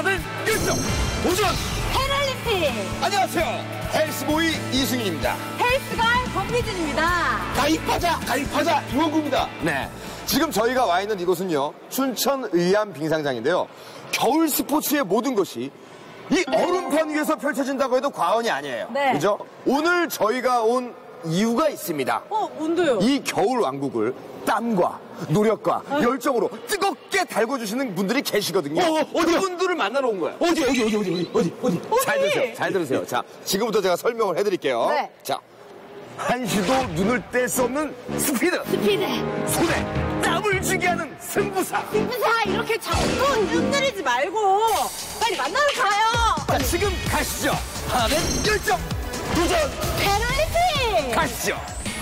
하나는 열정, 도전! 패럴림픽! 안녕하세요. 헬스보이 이승윤입니다. 헬스걸 권미준입니다. 가입하자 이원구입니다. 네. 지금 저희가 와 있는 이곳은요, 춘천 의암 빙상장인데요. 겨울 스포츠의 모든 것이 이 얼음판 위에서 펼쳐진다고 해도 과언이 아니에요. 네. 그죠? 오늘 저희가 온 이유가 있습니다. 뭔데요? 이 겨울 왕국을 땀과 노력과 열정으로 뜨겁게 달궈주시는 분들이 계시거든요. 어디요? 그분들을 만나러 온 거예요. 어디? 잘 들으세요. 자, 지금부터 제가 설명을 해드릴게요. 네. 자, 한시도 눈을 뗄 수 없는 스피드. 손에 땀을 쥐게 하는 승부사. 이렇게 자꾸 흔들리지 말고 빨리 만나러 가요. 자, 지금 가시죠. 하나는 열정, 도전, 패럴림픽! 가시죠.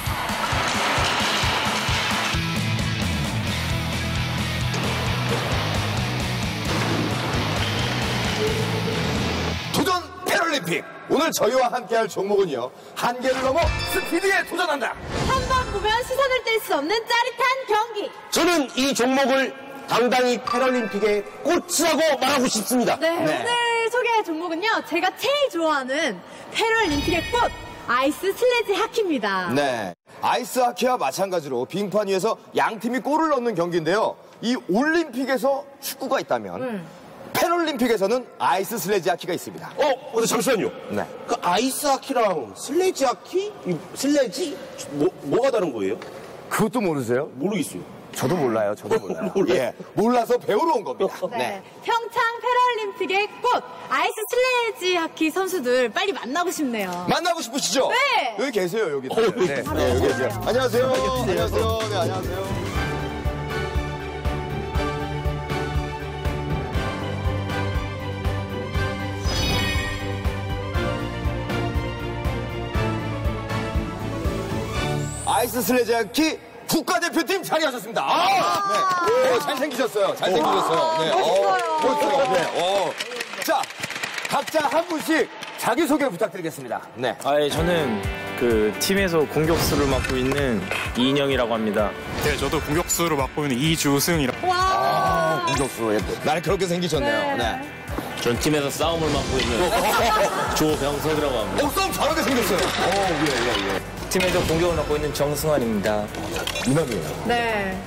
도전 패럴림픽. 오늘 저희와 함께할 종목은요, 한계를 넘어 스피드에 도전한다. 한 번 보면 시선을 뗄 수 없는 짜릿한 경기. 저는 이 종목을 당당히 패럴림픽의 꽃이라고 말하고 싶습니다. 네, 오늘 소개할 종목은요, 제가 제일 좋아하는 패럴림픽의 꽃, 아이스 슬래지 하키입니다. 네, 아이스 하키와 마찬가지로 빙판 위에서 양 팀이 골을 넣는 경기인데요. 이 올림픽에서 축구가 있다면 패럴림픽에서는 아이스 슬래지 하키가 있습니다. 근데 잠시만요. 네. 그 아이스 하키랑 슬래지 하키? 이 슬래지? 뭐가 다른 거예요? 그것도 모르세요? 모르겠어요. 저도 몰라요. 몰라요? 예, 몰라서 배우러 온 겁니다. 네. 평창 패럴림픽의 꽃, 아이스 슬래지 하키 선수들 빨리 만나고 싶네요. 만나고 싶으시죠? 네. 여기 계세요, 여기. 네, 여기 계세요. 안녕하세요. 안녕하세요. 네, 안녕하세요. 아이스 슬래지 하키 국가대표팀 자리하셨습니다. 네. 잘생기셨어요. 잘생기셨어요. 네. 멋있어요. 네. 자, 각자 한 분씩 자기소개 부탁드리겠습니다. 네. 저는 그 팀에서 공격수를 맡고 있는 이인영이라고 합니다. 네, 저도 공격수로 맡고 있는 이주승이라고. 와. 공격수. 나는 그렇게 생기셨네요. 네. 전 팀에서 싸움을 맡고 있는 조병석이라고 합니다. 싸움 잘하게 생겼어요. 예. 팀에서 공격을 맡고 있는 정승환입니다. 이남이에요. 네.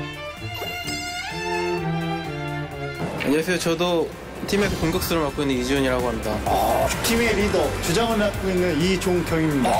안녕하세요. 저도 팀에서 공격수를 맡고 있는 이지훈이라고 합니다. 팀의 리더, 주장을 맡고 있는 이종경입니다.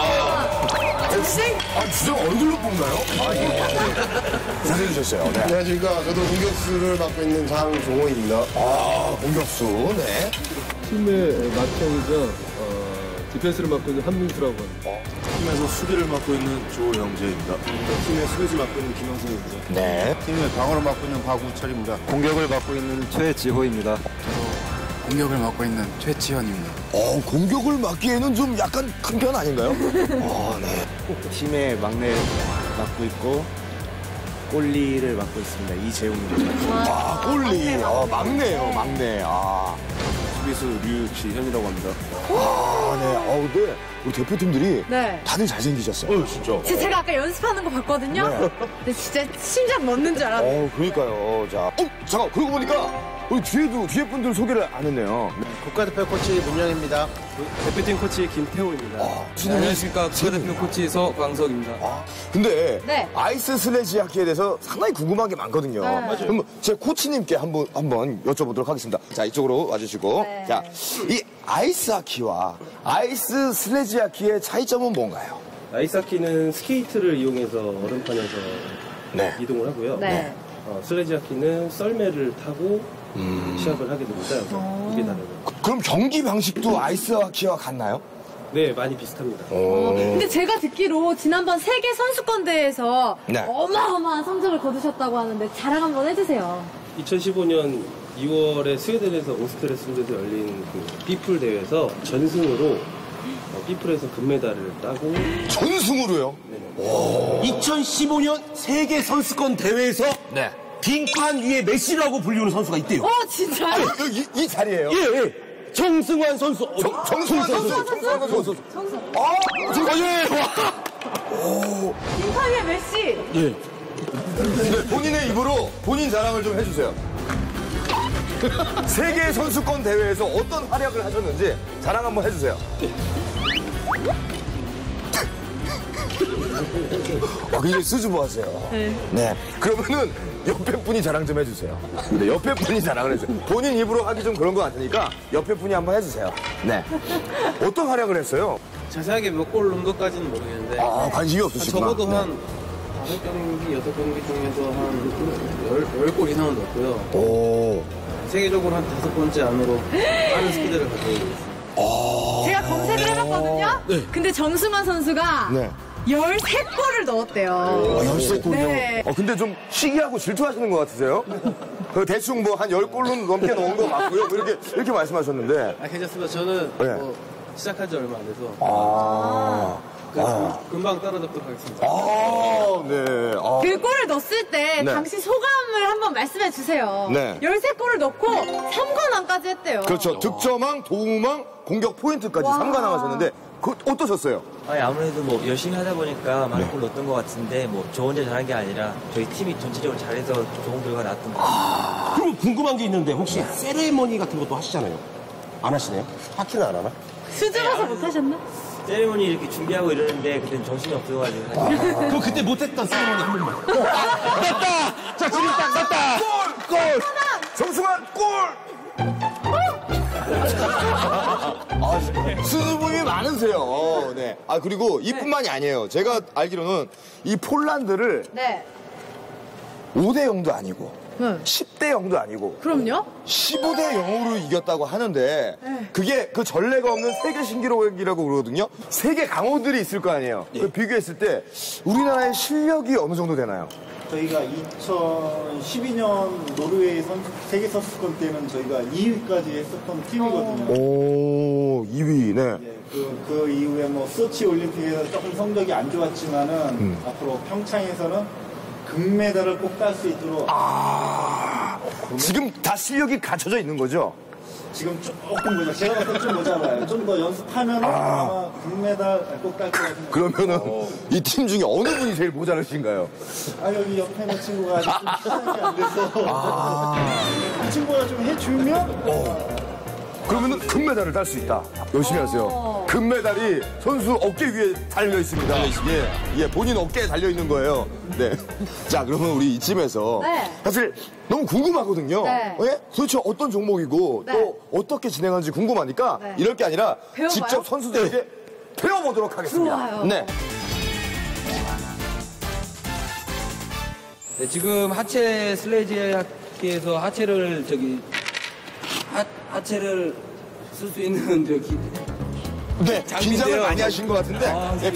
주장 얼굴로 뽑나요? 잘해주셨어요. 네. 안녕하십니까. 저도 공격수를 맡고 있는 장종호입니다. 공격수. 네. 팀의 맏형이자 디펜스를 맡고 있는 한민수라고 합니다. 팀에서 수비를 맡고 있는 조영재입니다. 팀의 수비수 맡고 있는 김영승입니다. 네. 팀의 방어를 맡고 있는 박우철입니다. 공격을 맡고 있는 최지호입니다. 공격을 맡고 있는 최지현입니다. 공격을 맡기에는 좀 약간 큰 편 아닌가요? 네. 팀의 막내를 맡고 있고 골리를 맡고 있습니다. 이재웅입니다. 골리. 막내예요, 막내. 수비수 류지현이라고 합니다. 네. 근데 우리 대표팀들이 네. 다들 잘생기셨어요. 진짜. 제가 아까 연습하는 거 봤거든요. 네. 근데 진짜 심장 멎는 줄 알았어요. 그러니까요. 자, 잠깐, 그러고 보니까 우리 뒤에 분들 소개를 안 했네요. 국가대표 코치 문영입니다. 대표팀 코치 김태호입니다. 안녕하십니까. 국가대표 코치 서광석입니다. 근데 네. 아이스 슬래지 하키에 대해서 상당히 궁금한 게 많거든요. 네. 맞아요. 그럼 제 코치님께 한번 여쭤보도록 하겠습니다. 자, 이쪽으로 와주시고. 네. 자, 이 아이스 하키와 아이스 슬래지 하키의 차이점은 뭔가요? 아이스하키는 스케이트를 이용해서 얼음판에서 네. 이동을 하고요. 네. 슬래지 하키는 썰매를 타고 시합을 하게 됩니다. 그래서 이게 다르고. 그럼 경기 방식도 아이스 하키와 같나요? 네, 많이 비슷합니다. 근데 제가 듣기로 지난번 세계 선수권 대회에서 네. 어마어마한 성적을 거두셨다고 하는데 자랑 한번 해주세요. 2015년 2월에 스웨덴에서 오스트레스에서 열린 그 삐풀 대회에서 전승으로 삐풀에서 금메달을 따고. 전승으로요? 2015년 세계 선수권 대회에서 네. 빙판 위에 메시라고 불리는 선수가 있대요. 진짜요? 이 자리예요? 예. 정승환 선수. 정승환 선수. 빙판 위에 메시. 네, 본인의 입으로 본인 자랑을 좀 해주세요. 세계 선수권 대회에서 어떤 활약을 하셨는지 자랑 한번 해주세요. 굉장히 수줍어하세요. 네. 그러면은 옆에 분이 자랑 좀 해주세요. 네, 옆에 분이 자랑을 해주세요. 본인 입으로 하기 좀 그런 것 같으니까 옆에 분이 한번 해주세요. 네. 어떤 활약을 했어요? 자세하게 몇 골 넣은 것까지는 모르겠는데 관심이 없으시구나. 적어도 한 5경기, 6경기 중에서 한 10골 이상은 넣었고요. 오. 세계적으로 한 5번째 안으로 빠른 스피드를 가지고 있어요. 제가 검색을 해봤거든요. 근데 정수만 선수가 네. 13골을 넣었대요. 13골이요? 네. 근데 좀 시기하고 질투하시는 것 같으세요? 대충 뭐 한 10골은 넘게 넣은 것 같고요. 뭐 이렇게 말씀하셨는데. 괜찮습니다. 저는 네. 뭐 시작한 지 얼마 안 돼서 금방 떨어졌도록 하겠습니다. 네. 그 골을 넣었을 때 네. 당시 소감을 한번 말씀해 주세요. 네. 13골을 넣고 3관왕까지 했대요. 그렇죠. 득점왕, 도움왕, 공격 포인트까지 와. 3관왕 하셨는데 어떠셨어요? 아무래도 뭐 열심히 하다 보니까 많은 골 넣었던 것 같은데 뭐 저 혼자 잘한 게 아니라 저희 팀이 전체적으로 잘해서 좋은 결과가 나왔던 것 같아요. 그럼 궁금한 게 있는데 혹시 세레머니 같은 것도 하시잖아요. 안 하시네요? 하키는 안 하나? 수줍어서 못하셨나? 세레모니 이렇게 준비하고 이러는데 그때는 정신이 없어가지고 그럼 그때 못했던 세레머니 한 번만. 났다! 자, 지금 딱 났다! 골! 정승환 골! 수줍음이 많으세요. 네. 그리고 이뿐만이 아니에요. 제가 알기로는 이 폴란드를 네. 5대 0도 아니고 네. 10대 0도 아니고 그럼요? 15대 0으로 이겼다고 하는데 그게 그 전례가 없는 세계 신기록이라고 그러거든요. 세계 강호들이 있을 거 아니에요. 그 비교했을 때 우리나라의 실력이 어느 정도 되나요? 저희가 2012년 노르웨이 세계 선수권 때는 저희가 2위까지 했었던 팀이거든요. 오, 2위, 네. 그 이후에 뭐 소치 올림픽에서 조금 성적이 안 좋았지만은 앞으로 평창에서는 금메달을 꼭 딸 수 있도록. 지금 다 실력이 갖춰져 있는 거죠? 지금 조금 모자, 제가 봤을 때 좀 모자라요. 좀 더 연습하면 아마 금메달 꼭 딸 것 같은데. 그러면은 이 팀 중에 어느 분이 제일 모자르신가요? 여기 옆에 있는 친구가 아직 좀 시작이 안 돼서. 그 친구가 좀 해주면. 그러면은 금메달을 딸 수 있다. 열심히 하세요. 금메달이 선수 어깨 위에 달려 있습니다. 예, 본인 어깨에 달려 있는 거예요. 네. 자, 그러면 우리 이쯤에서 사실 너무 궁금하거든요. 네. 예? 도대체 어떤 종목이고 또 어떻게 진행하는지 궁금하니까 이럴 게 아니라 배워봐요? 직접 선수들에게 배워보도록 하겠습니다. 좋아요. 네. 네, 지금 하체 슬레지 하키에서 하체를 하체를 쓸 수 있는 네, 긴장을 많이 하신 것 같은데 네,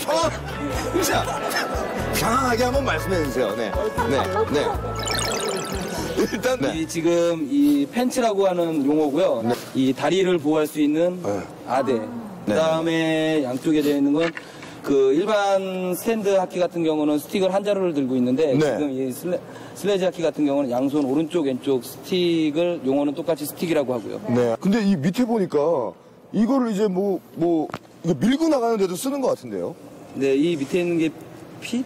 편안하게 한번 말씀해 주세요. 네. 일단 지금 이 팬츠라고 하는 용어고요. 이 다리를 보호할 수 있는 아대. 그다음에 양쪽에 되어 있는 건 그 일반 스탠드 하키 같은 경우는 스틱을 한 자루를 들고 있는데 지금 이 슬레지 하키 같은 경우는 양손 오른쪽 왼쪽 스틱을 용어는 똑같이 스틱이라고 하고요. 네. 근데 이 밑에 보니까 이거를 이제 이거 밀고 나가는데도 쓰는 것 같은데요? 네, 이 밑에 있는 게 픽.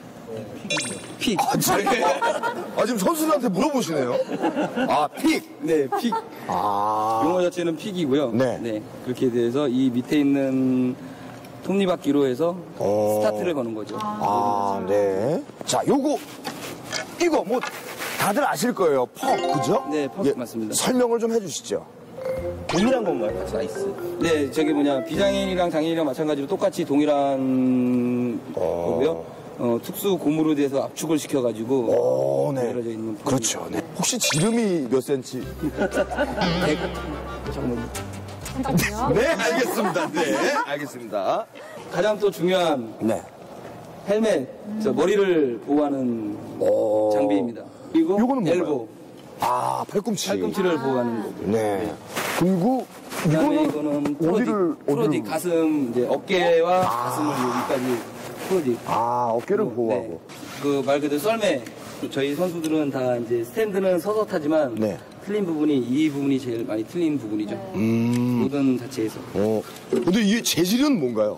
지금 선수들한테 물어보시네요. 픽. 네, 픽. 용어 자체는 픽이고요. 네. 그렇게 돼서 이 밑에 있는 톱니바퀴로 해서 스타트를 거는 거죠. 네. 자, 이거 뭐 다들 아실 거예요. 퍽, 그죠? 네, 퍽 맞습니다. 설명을 좀 해주시죠. 동일한 건가요? 나이스. 네, 비장애인이랑 장애인이랑 마찬가지로 똑같이 동일한 거고요. 특수 고무로 돼서 압축을 시켜가지고 만들어져 있는. 그렇죠. 네. 혹시 지름이 몇 센치? 100 정도. 네, 알겠습니다. 네, 알겠습니다. 가장 또 중요한 헬멧, 머리를 보호하는 장비입니다. 그리고 요거는 엘보. 팔꿈치. 팔꿈치를 보호하는 거고요. 네. 그리고 그다음에 이거는 프로딕 가슴, 이제 어깨와 가슴을 여기까지 프로딕. 어깨를 보호하고. 말 그대로 썰매. 저희 선수들은 다 이제 스탠드는 서서 타지만 틀린 부분이 이 부분이 제일 많이 틀린 부분이죠. 모든 자체에서. 근데 이게 재질은 뭔가요?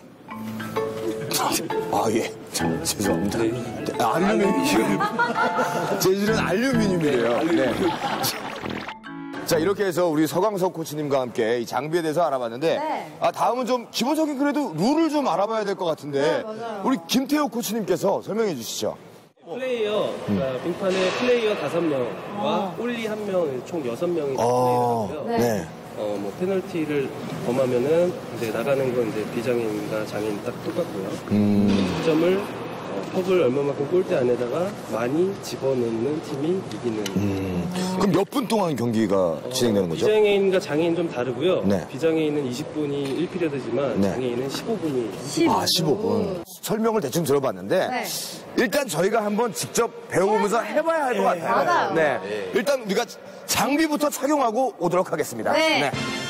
예. 죄송합니다. 알루미늄. 재질은 알루미늄이래요. 네. 자, 이렇게 해서 우리 서광석 코치님과 함께 이 장비에 대해서 알아봤는데, 네. 다음은 좀 기본적인 그래도 룰을 좀 알아봐야 될 것 같은데, 네, 맞아요. 우리 김태호 코치님께서 설명해 주시죠. 플레이어, 그러니까 빙판에 플레이어 5명과 올리 1명, 총 6명이 플레이를 하고요. 네. 뭐 페널티를 범하면은 이제 나가는 건 이제 비장애인과 장애인 딱 똑같고요. 득점을 컵을 얼마만큼 골대 안에다가 많이 집어넣는 팀이 이기는. 그럼 몇 분 동안 경기가 진행되는 거죠? 비장애인과 장애인 좀 다르고요. 네. 비장애인은 20분이 1피리어드지만 네. 장애인은 15분이. 15분. 설명을 대충 들어봤는데, 네. 일단 저희가 한번 직접 배워보면서 해봐야 할 것 같아요. 맞아요. 네. 일단 우리가 장비부터 착용하고 오도록 하겠습니다. 네.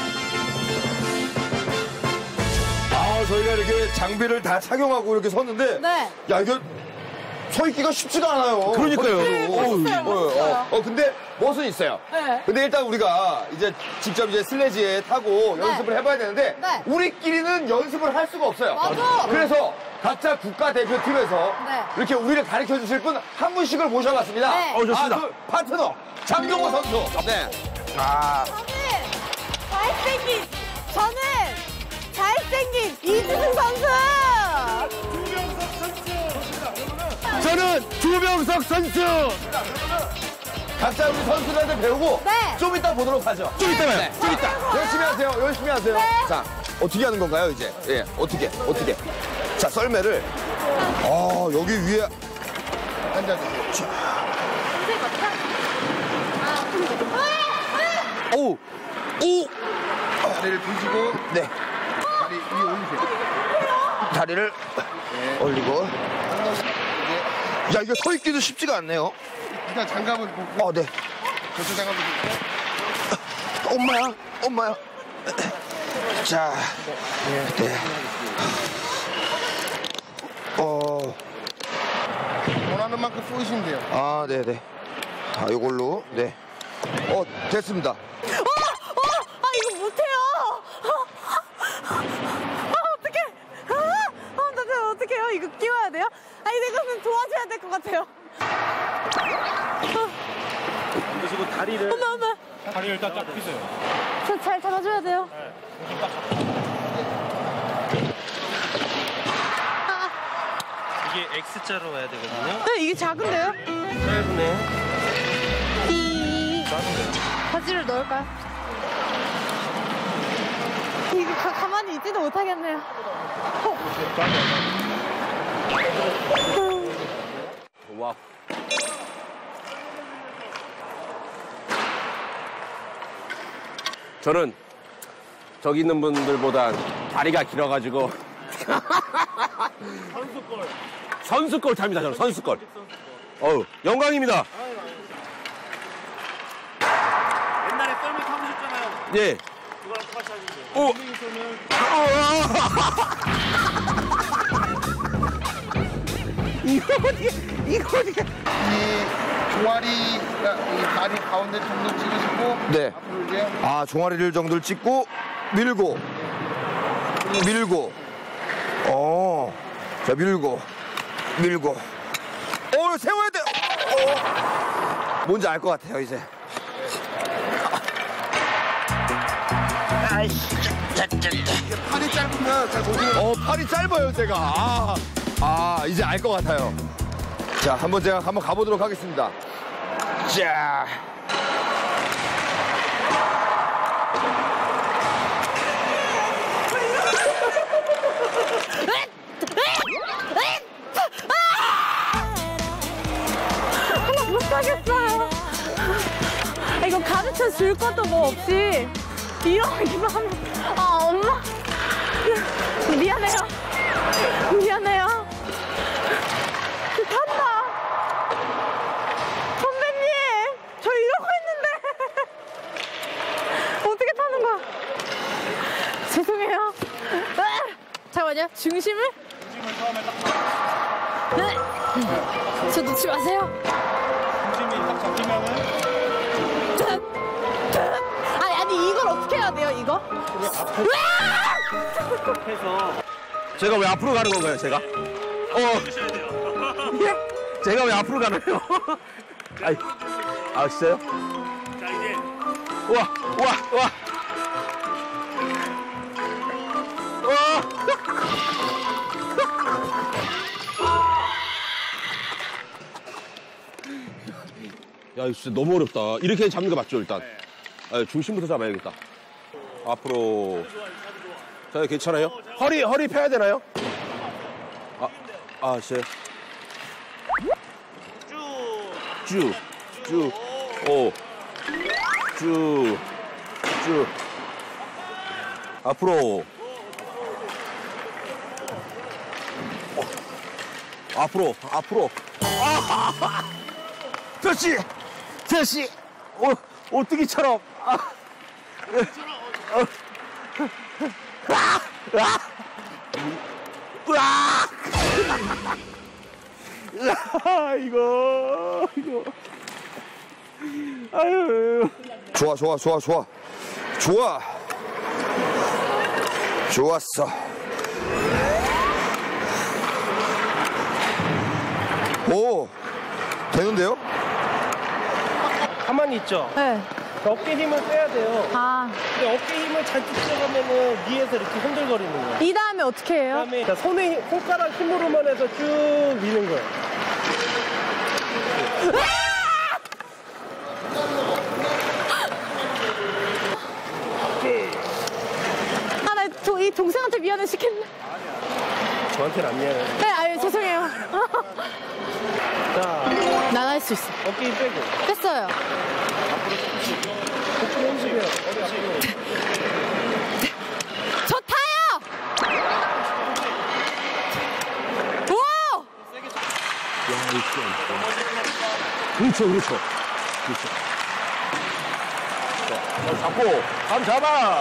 저희가 이렇게 장비를 다 착용하고 이렇게 섰는데, 네. 야, 이거 서 있기가 쉽지가 않아요. 그러니까요. 멋있어요. 근데 멋은 있어요. 네. 근데 일단 우리가 이제 직접 이제 슬래지에 타고 연습을 해봐야 되는데, 네. 우리끼리는 연습을 할 수가 없어요. 맞아. 그래서 각자 국가대표팀에서 네. 이렇게 우리를 가르쳐 주실 분 한 분씩을 모셔봤습니다. 네. 좋습니다. 파트너, 장경호 선수. 네. 저는 잘생긴 이준승 선수! 저는 주병석 선수. 각자 우리 선수들한테 배우고 네. 좀 이따 보도록 하죠. 좀 이따 봐요. 좀 이따. 열심히 하세요. 열심히 하세요. 네. 자, 어떻게 하는 건가요, 이제? 예, 어떻게. 자, 썰매를. 여기 위에 앉아주세요. 자. 오! 다리를 뒤지고. 네. 다리 위에 올리세요. 다리를 올리고. 야, 이거 서 있기도 쉽지가 않네요. 일단 장갑을 보고. 네. 저쪽 장갑을 보고. 엄마야. 자, 네. 원하는 만큼 쏘시면 돼요. 네네. 이걸로, 네. 됐습니다. 이거 못해요! 어떡해! 나 어떡해요? 이거 끼워야 돼요? 이거는 도와줘야 될 것 같아요. 그리고 다리를. 엄마. 다리를 일단 딱 펴세요. 저 잘 잡아줘야 돼요. 이게 X자로 와야 되거든요. 네, 이게 작은데요? 짧네. 바지를 넣을까요? 이게 가만히 있지도 못하겠네요. 와. 저는 저기 있는 분들보다 다리가 길어가지고 선수골 탑니다. 저는 선수골. 영광입니다. 옛날에 썰매 타보셨잖아요. 예. 그거랑 똑같이 하시죠. 오. 이거 어떻게. 이 종아리가 이 다리 가운데 정도 찍으시고. 네. 앞으로 이제. 종아리를 정도를 찍고, 밀고. 자, 밀고. 세워야 돼. 뭔지 알 것 같아요, 이제. 팔이 짧으면 잘 보시면. 팔이 짧아요, 제가. 이제 알 것 같아요. 자, 제가 한번 가보도록 하겠습니다. 자. 못하겠어요. 이거 가르쳐 줄 것도 뭐 없이 이러기만 하면. 엄마. 미안해요. 탄다. 선배님, 저 이러고 있는데. 어떻게 타는 거야? 죄송해요. 잠깐만요. 중심을 처음에 딱 저 놓지 마세요. 중심이 딱 잡히면은. 아니 이걸 어떻게 해야 돼요, 이거? 해서. 제가 왜 앞으로 가는 건가요, 제가? 해주셔야 돼요. 제가 왜 앞으로 가나요? 진짜요? 자, 이제 와. 야, 이거 진짜 너무 어렵다. 이렇게 잡는 게 맞죠, 일단? 아, 중심부터 잡아야겠다. 앞으로. 자, 괜찮아요? 허리 펴야 되나요? 제. 쭉. 앞으로. 앞으로. 됐지. 오뚜기처럼. 이거. 아유. 좋아. 좋았어. 오, 되는데요? 가만히 있죠? 네. 어깨 힘을 빼야 돼요. 근데 어깨 힘을 잔뜩 들어가면은 위에서 이렇게 흔들거리는 거예요. 이 다음에 어떻게 해요? 그다음에 손가락 힘으로만 해서 쭉 미는 거예요. 나 이 동생한테 미안해 시켰네. 저한테는 안 미안해요. 네, 죄송해요. 자, 난 할 수 있어. 어깨 힘 빼고. 뺐어요. 복부 움직여요. 어디 앞으로. 저 타요! 오! 그렇죠. 자, 잡고, 감 잡아.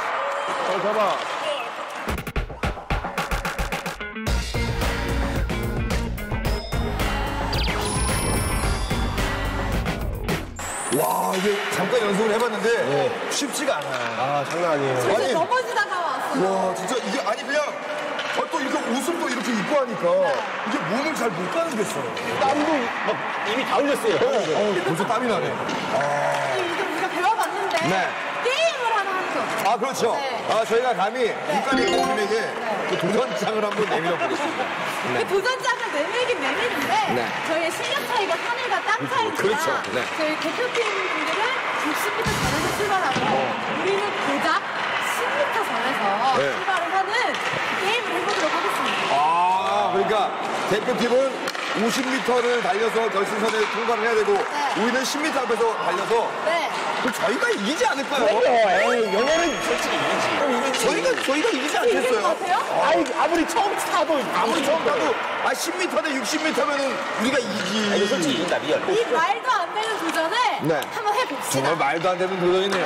와, 이게 잠깐 연습을 해봤는데 쉽지가 않아요. 장난 아니에요. 저 아니, 넘어지다가 왔어요. 와, 진짜 이게 그냥 또 이렇게 옷을 또 이렇게 입고 하니까 이게 몸을 잘 못 가는겠어요. 땀도 막 입이 다 흘렸어요. 벌써 땀이 나네. 이게 우리가 배워봤는데 게임을 하나 하죠. 그렇죠. 네. 저희가 감히 국가대 팀에게 그 도전장을 한번 내밀어 보겠습니다. 그 도전장을 내밀긴 내밀는데 저희의 실력 차이가 하늘과 땅 차이니까 그렇죠. 저희 대표팀 분들은 60m 전에서 출발하고 우리는 고작 10m 전에서 출발을 하는 게임을 해보도록 하겠습니다. 그러니까 대표팀은 50m를 달려서 결승선에 통과를 해야 되고 우리는 10m 앞에서 달려서 그럼 저희가 이기지 않을까요? 영어는 솔직히 이기지. 저희가 이기지 않겠어요? 아무리 처음 타도 10m 대 60m면은 우리가 이기지. 솔직히 이긴다, 리얼. 이 말도 안 되는 도전을 한번 해봅시다. 정말 말도 안 되는 도전이네요.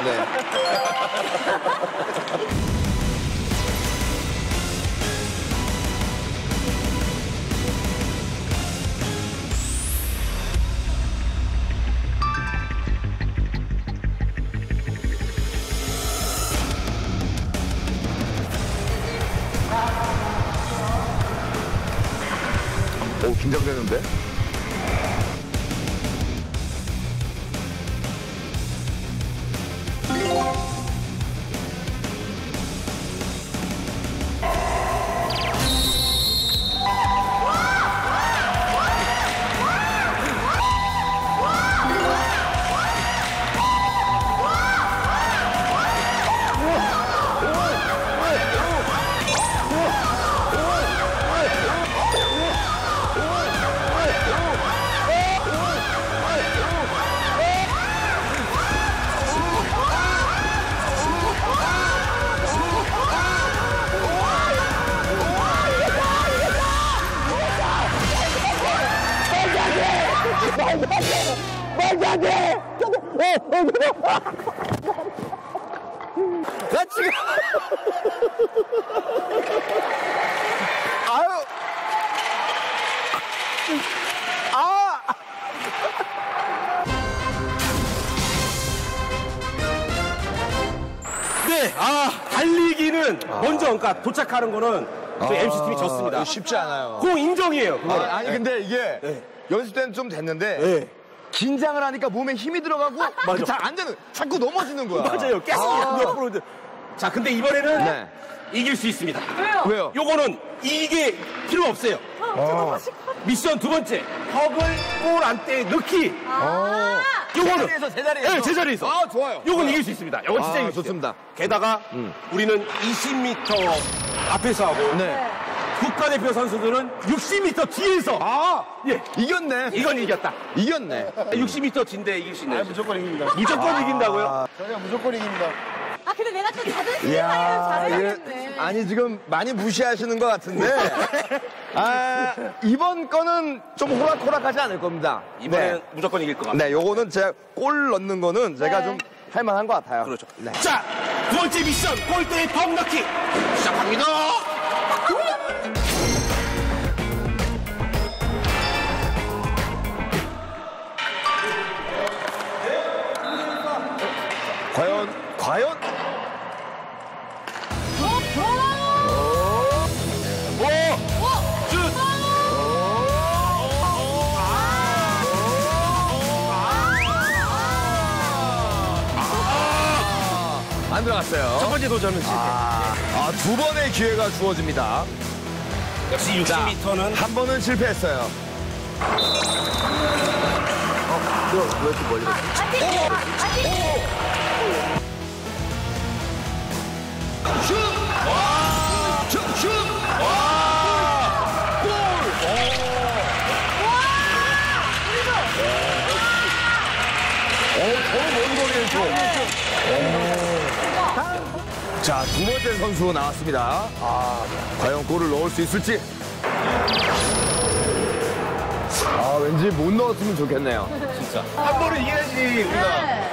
긴장되는데? 말도 안 돼! 나 지금. 아유. 네, 달리기는 먼저, 그러니까 도착하는 거는 저희 MC팀이 졌습니다. 쉽지 않아요. 그거 인정이에요. 아니, 근데 이게 연습 때는 좀 됐는데 긴장을 하니까 몸에 힘이 들어가고 잘 안 되는, 자꾸 넘어지는 거야. 맞아요. 계속 옆으로. 자, 근데 이번에는 네. 이길 수 있습니다. 왜요? 요거는 이게 필요 없어요. 미션 두 번째, 헉을 골 안대에 넣기. 요거는 제자리에서. 네, 제자리에서. 아, 좋아요. 요건 이길 수 있습니다. 요건 진짜 이길 수 좋습니다. 있어요. 게다가 우리는 20m 앞에서 하고 네. 국가대표 선수들은 60m 뒤에서. 예, 이겼네. 이건 이겼다. 이겼네. 60m 뒤인데 이길 수 있나요? 무조건 이깁니다. 무조건 이긴다고요? 저희가 무조건 이깁니다. 아, 근데 내가 좀 자존심이 이야, 상해서 잘해야겠네. 아니, 지금 많이 무시하시는 것 같은데. 이번 거는 좀 호락호락하지 않을 겁니다. 이번엔 무조건 이길 것 같아요. 네, 요거는 제가 골 넣는 거는 제가 네. 좀 할만한 것 같아요. 그렇죠. 네. 자, 두 번째 미션, 골대에 턱 넣기. 시작합니다. 과연? 안 들어갔어요. 첫 번째 도전은 실패. 두 번의 기회가 주어집니다. 역시 60m는 한 번은 실패했어요. 왜 이렇게 멀리 갔어? 슛! 슛! 골! 먼 거리에서. 자, 두 번째 선수 나왔습니다. 과연 골을 넣을 수 있을지. 왠지 못 넣었으면 좋겠네요. 진짜. 한 번은 이겨야지, 우리가.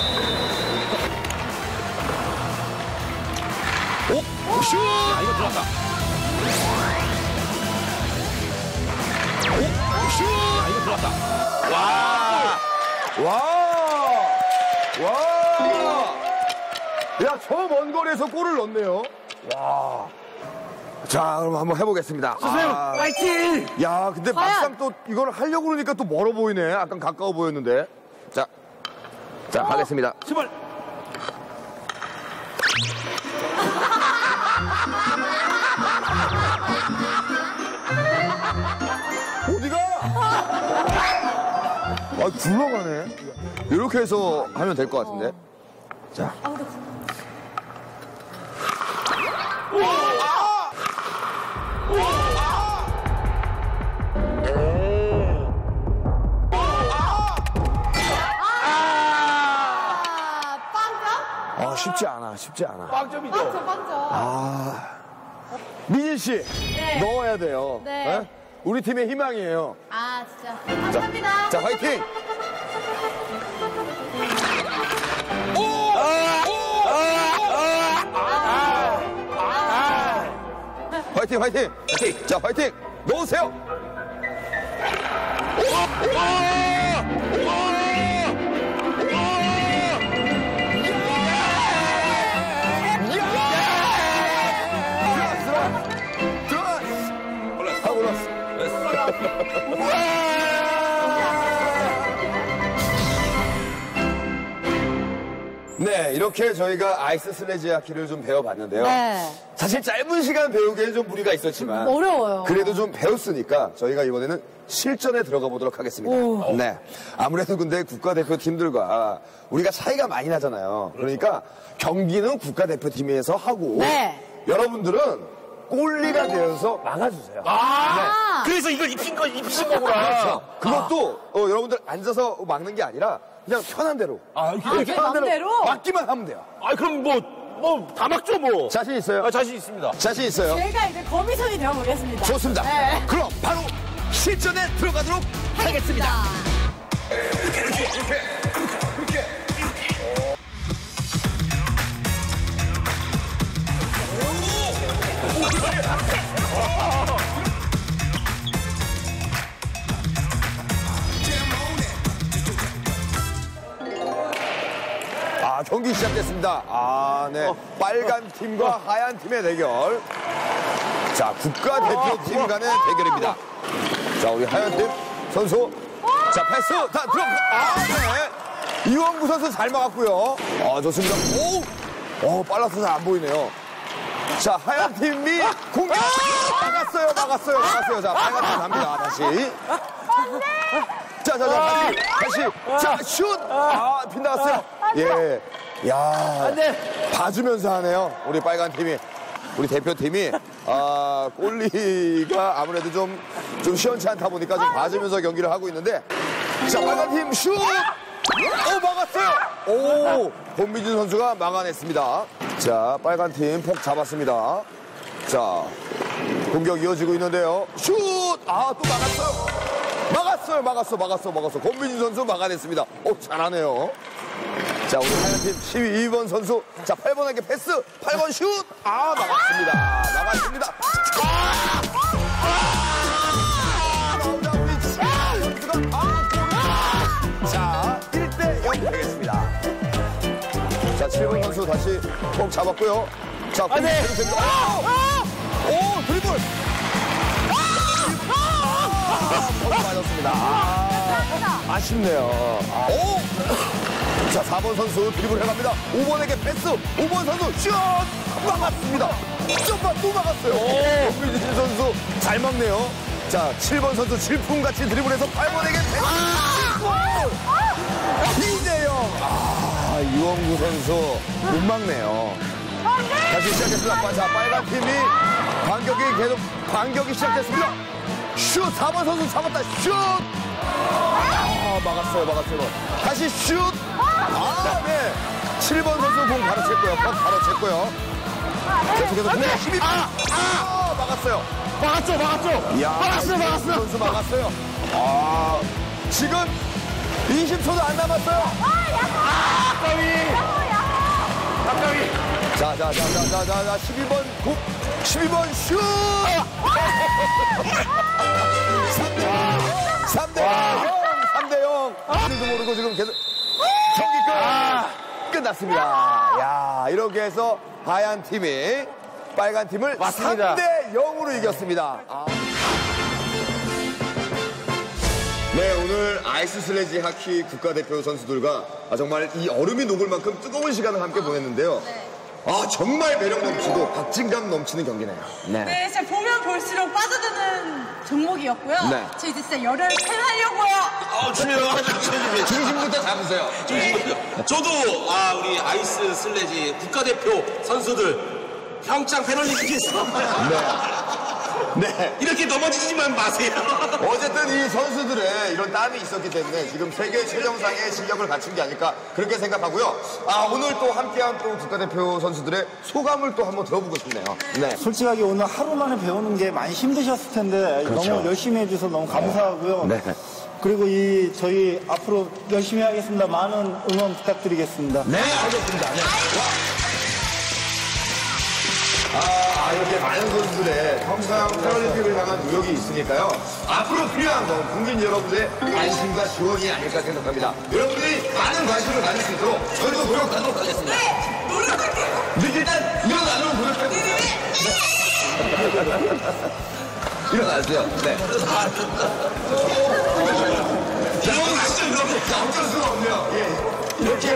슛! 이거 들어갔다. 슛! 이거 들어갔다. 와! 야, 저 먼 거리에서 골을 넣네요. 와. 자, 그럼 한번 해보겠습니다. 파이팅! 야, 근데 막상 또 이걸 하려고 그러니까 또 멀어 보이네. 아까 가까워 보였는데. 자, 가겠습니다. 제발. 어디가? 굴러가네. 이렇게 해서 하면 될 것 같은데. 자. 쉽지 않아. 빵점이죠. 빵점. 민진 씨, 네. 넣어야 돼요. 네. 네? 우리 팀의 희망이에요. 아, 진짜. 감사합니다. 자, 화이팅! 화이팅! 자, 화이팅! 넣으세요! 네, 이렇게 저희가 아이스 슬래지 하키를 좀 배워봤는데요. 네. 사실 짧은 시간 배우기에는 좀 무리가 있었지만 어려워요. 그래도 좀 배웠으니까 저희가 이번에는 실전에 들어가 보도록 하겠습니다. 네, 아무래도 근데 국가대표팀들과 우리가 차이가 많이 나잖아요. 그러니까 경기는 국가대표팀에서 하고 여러분들은 꼴리가 되어서 막아주세요. 그래서 이걸 입힌 거구나. 그렇죠. 그것도 여러분들 앉아서 막는 게 아니라 그냥 편한 대로. 이렇게 마음대로? 막기만 하면 돼요. 그럼 다 막죠, 뭐. 자신 있어요? 자신 있습니다. 자신 있어요? 제가 이제 거미손이 되어보겠습니다. 좋습니다. 네. 그럼 바로 실전에 들어가도록 하겠습니다. 이렇게. 경기 시작됐습니다. 네. 빨간 팀과 하얀 팀의 대결. 자, 국가대표팀 간의 대결입니다. 자, 우리 하얀 팀 선수 자, 패스. 다 네. 이원구 선수 잘 막았고요. 좋습니다. 빨라서 잘 안 보이네요. 자, 하얀 팀이 공격. 막았어요. 자, 빨간 팀 갑니다. 다시. 다시. 자, 슛. 빗나갔어요. 예. 야. 봐주면서 하네요. 우리 빨간 팀이. 우리 대표팀이, 골리가 아무래도 좀 시원치 않다 보니까 좀 봐주면서 경기를 하고 있는데. 자, 빨간 팀 슛! 막았어요! 권민준 선수가 막아냈습니다. 자, 빨간 팀 폭 잡았습니다. 자, 공격 이어지고 있는데요. 슛! 또 막았어요. 권민준 선수 막아냈습니다. 잘하네요. 자, 우리 하얀팀 12번 선수. 자, 8번에게 패스. 8번 슛! 막았습니다. 자, 1대0 되겠습니다. 자, 7번 선수 다시 꼭 잡았고요. 자, 드리블. 맞았습니다. 아쉽네요. 자, 4번 선수 드리블 해갑니다. 5번에게 패스. 5번 선수 슛! 막았습니다. 또 막았어요. 권민준 선수 잘 막네요. 자, 7번 선수 질풍같이 드리블해서 8번에게 패스. 2대0. 이원구 선수 못 막네요. 다시 시작했습니다. 자, 빨간 팀이 반격이 시작됐습니다. 슛! 4번 선수 잡았다. 슛! 막았어요. 다시 슛! 네. 7번 선수 공 바로 챘고요. 계속해서 공 12번. 막았어요. 막았어. 선수 막았어요. 지금 20초도 안 남았어요. 아까위. 자, 12번 슛! 3대0. 아무도 모르고 지금 계속 경기 끝났습니다. 야, 이렇게 해서 하얀 팀이 빨간 팀을 3대0으로 이겼습니다. 네, 오늘 아이스 슬래지 하키 국가대표 선수들과 정말 이 얼음이 녹을 만큼 뜨거운 시간을 함께 보냈는데요. 정말 매력 넘치고 박진감 넘치는 경기네요. 네, 진짜 보면 볼수록 빠져드는 종목이었고요. 네. 저 이제 진짜 열혈 팬하려고요. 중심부터 잡으세요. 저도 우리 아이스 슬래지 국가대표 선수들 평창 패널리스트에서 네. 이렇게 넘어지지만 마세요. 어쨌든 이 선수들의 이런 땀이 있었기 때문에 지금 세계 최정상의 실력을 갖춘 게 아닐까 그렇게 생각하고요. 오늘 또 함께한 또 국가대표 선수들의 소감을 또 한번 들어보고 싶네요. 네. 솔직하게 오늘 하루 만에 배우는 게 많이 힘드셨을 텐데 너무 열심히 해주셔서 너무 감사하고요. 네. 그리고 저희 앞으로 열심히 하겠습니다. 많은 응원 부탁드리겠습니다. 네, 알겠습니다. 네. 이렇게 많은 선수들의 평상 패럴림픽을 향한 노력이 있으니까요. 앞으로 필요한 건 국민 여러분들의 관심과 지원이 아닐까 생각합니다. 여러분들이 많은 관심을 가질 수 있도록 저희도 노력하도록 하겠습니다. 네, 노력할게요. 일단 일어나도록 노력해보세요. 일어나세요. 네. 일어나시죠, 그러면. 어쩔 수가 없네요. 예. 이렇게